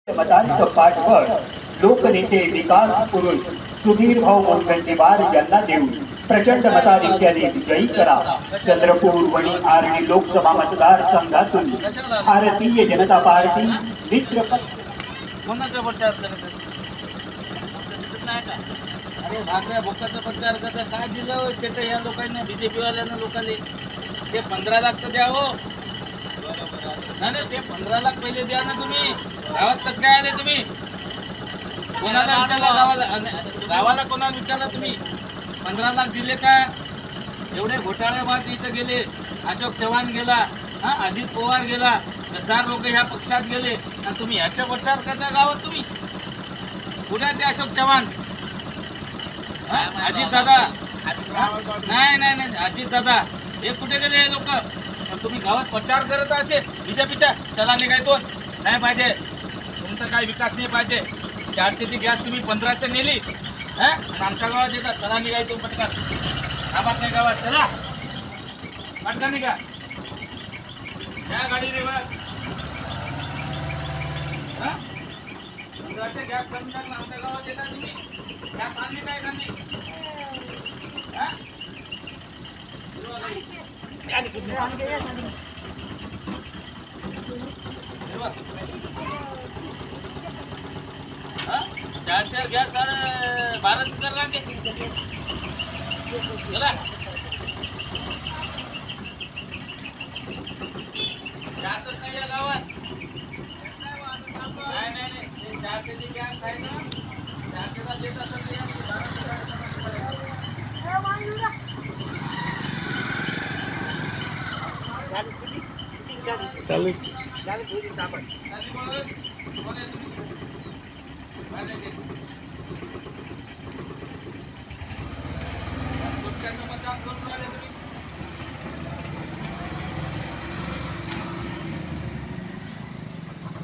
मतांचं पाठबळ लोकनेते विकास पुरुष सुधीर भाऊ मुनगंटीवार यांना देऊन प्रचंड मताधिक्याने विजयी करा। चंद्रपूर वणी आर्णी लोकसभा मतदारसंघातून भारतीय जनता पार्टी मित्र कोणाचा प्रचार करत नाही का? अरे भाकऱ्या भोकाचा प्रचार करता काय दिलं शेट या लोकांना, बीजेपी वाल्यांना लोकांना ते 15 लाख तर द्या हो। नाही ते 15 लाख पहिले द्या ना तुम्ही। गावात कसं काय आले तुम्ही? कोणाला विचारला? गावाला कोणाला विचारला तुम्ही? 15 लाख दिले का? एवढे घोटाळेबाज इथं गेले, अशोक चव्हाण गेला, अजित पवार गेला, 10 लोक ह्या पक्षात गेले आणि तुम्ही ह्याचा प्रचार करता गावात तुम्ही? कुठे ते अशोक चव्हाण, अजित दादा? नाही अजित दादा हे कुठे गेले हे लोक? तुम्ही गावात प्रचार करत असे बीजेपीच्या, चला निघायतून नाही पाहिजे, तुमचा काय विकास नाही पाहिजे। 400ची गॅस तुम्ही 1500 नेली, आमच्या गावात येतात, चला निघायतून पटकन, आबाद नाही गावात, चला पटकन निघा, या गाडी रे बस। 1500 गॅस करून टाकला, आमच्या गावात येतात तुम्ही, गॅस आणली काय खाली? चार गॅस 1200 कर लागे, चला जातच नाही या गावात। नाही 400ची गॅस आहे ना, 400ला देत असेल ते चालू मतदान करून